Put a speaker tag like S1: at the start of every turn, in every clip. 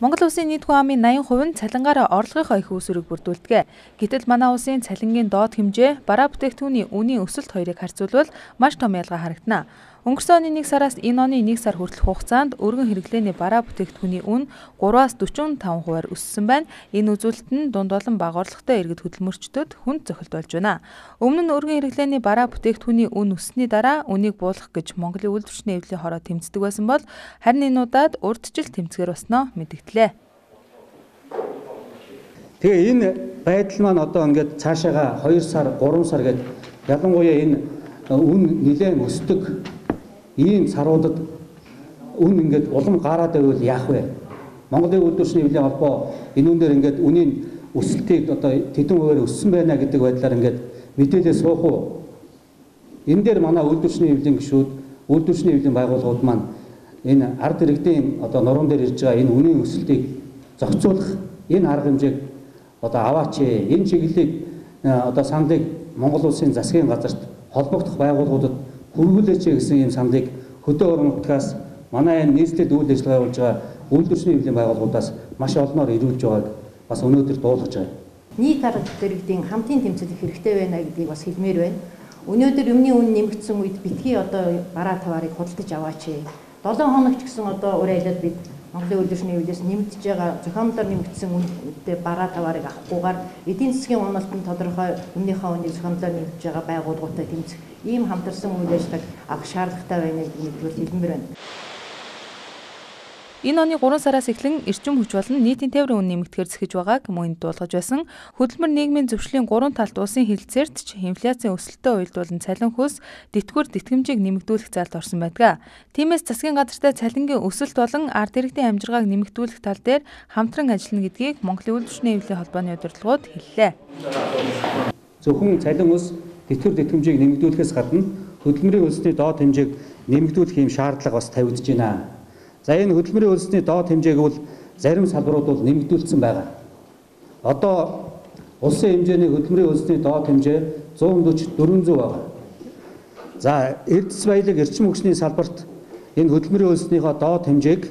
S1: Монгол улсын нийт хүн амын 80% нь цалингаараа орлогынхоо их үүсвэрийг бүрдүүлдэг. Гэтэл манай улсын цалингийн доод хэмжээ, бараа бүтээгдэхүүний үнийн өсөлт хоёрыг харьцуулбал маш том ялгаа харагдана. Өнгөрсөн оны 1 сараас энэ оны 1 сар хүртэлх хугацаанд өргөн хэрэглээний бараа бүтээгдэхүүний үн 3-аас 45%-аар өссөн байна. Энэ үзүүлэлт нь дунд болон бага орлоготой иргэд хөдөлмөрчдөд хүнд цохилт болж байна. Өмнө нь өргөн хэрэглээний бараа бүтээгдэхүүний үн өссөний дараа үнийг буулгах гэж Монголын үйлдвэрчний эвлэлийн хороо тэмцдэг байсан бол харин энэ удаад урьдчил тэмцгээр болсноо мэдэгдлээ.
S2: Тэгээ энэ байдал маань одоо ингээд цаашаага 2 сар, 3 сар гээд ялангуяа энэ үн нэлээд өсдөг ийм саруудад үн ингээд улам гараад байвал яах вэ? Монголын үйлдвэрчний эвлэлийн холбоо энэ үн дээр ингээд үнийн өсөлтийг одоо тэдэн хувиар өссөн байна гэдэг байдлаар ингээд мэдээлэл суух уу? Энэ дээр манай үйлдвэрчний эвлэлийн гишүүд, үйлдвэрчний эвлэлийн байгууллагууд маань энэ ард иргэдийн одоо нуруунд дээр ирж байгаа энэ үнийн өсөлтийг зохицуулах энэ арга хэмжээг одоо аваач. Энэ чиглэлийг одоо саналыг Монгол улсын засгийн газарт холбогдох байгууллагуудад хүргүүлээч гэсэн ийм саналыг хөдөө орон нутгаас манай энэ нийслэлд үйл ажиллагаа явуулж байгаа үйлдвэрчний эвлэлийн байгууллагуудаас маш олноор ирүүлж байгааг бас өнөөдөр дуулгаж байгаа.
S3: Нийт арга иргэдийн хамтын тэмцэл их хэрэгтэй байна гэдгийг бас хэлмээр байна. Өнөөдөр өмнө үн нэмэгдсэн үед битгий одоо бараа таваарыг худалдаж аваач. 7 хоногч гэсэн одоо урайлаад бид Монголын үйлдвэрчний эвлэлээс нэмэгдэж байгаа зохиомжлоор нэмэгдсэн үнэтэй бараа таваарыг авахгүйгээр эдийн засгийн уналтанд тодорхой өмнөхөө үнийг зохиомжлоор нэмэгдэж байгаа байгууллагуудтай тэмцэх ийм хамтарсан үйл ажиллагааг авах шаардлагатай байна гэдгээр хэлмээр байна.
S1: Энэ оны 3 сараас эхлэн эрчим хүч болон нийтийн тээврийн үн нэмэгдэхээр зэхэж байгааг мөн дуулгаж байсан. Хөдөлмөр нийгмийн зөвшлийн 3 талт улсын хэлэлцээрт ч инфляцийн өсөлтөд уялдуулан цалин хөлс, тэтгэвэр тэтгэмжийг нэмэгдүүлэх зaalд орсон байдаг. Тиймээс засгийн газартай цалингийн өсөлт болон ард иргэдийн амжиргааг нэмэгдүүлэх тал дээр хамтран ажиллана гэдгийг Монголын үйлдвэрчний эвлэлийн холбооны удирдлагууд хэллээ.
S2: Зөвхөн цалин ус, тэтгэвэр тэтгэмжийг нэмэгдүүлэхээс гадна хөдөлмөрийн хөлсний доод хэмжээг нэмэгдүүлэх юм шаардлага бас тавигдж байна. За энэ хөдөлмөрийн хөлсний доод хэмжээг бол зарим салбарууд бол нэмэгдүүлсэн байгаа. Одоо улсын хэмжээний хөдөлмөрийн хөлсний доод хэмжээ 140-400 байгаа. За эрдэс баялаг эрчим хүчний салбарт энэ хөдөлмөрийн хөлснийхөө доод хэмжээг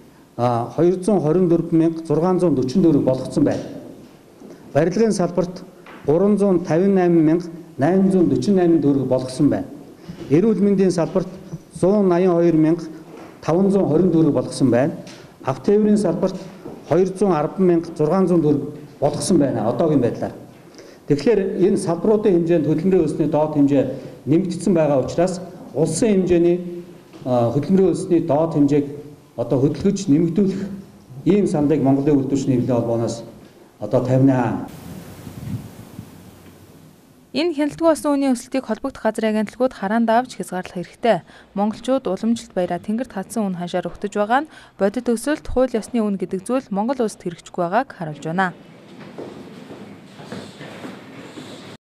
S2: 224,644 болгоцсон байна. Барилгын салбарт 358,848 төгрөг болгосон байна. Эрүүл мэндийн салбарт 182,520 төгрөг болгосон байна. Автотээврийн салбарт 210,600 төгрөг болгосон байна одоогийн байдлаар. Тэгэхээр энэ салбаруудын хэмжээнд хөдөлмөрийн хөлсний доод хэмжээ нэмэгдсэн байгаа учраас улсын хэмжээний хөдөлмөрийн хөлсний доод хэмжээг одоо хөдөлгөж нэмэгдүүлэх ийм саналыг Монголын үйлдвэрчний эвлэлийн холбооноос одоо тавина.
S1: Энэ хяналтгүй болсон үнийн өсөлтийг холбогдох газрын агентлагууд хараанд авч хязгаарлах хэрэгтэй. Монголчууд уламжилт баяраа тэнгэрт хадсан үн ханшаар өгтөж байгаа нь бодит өсөлт, хууль ёсны үн гэдэг зүйл Монгол улсад хэрэгжихгүй байгааг харуулж байна.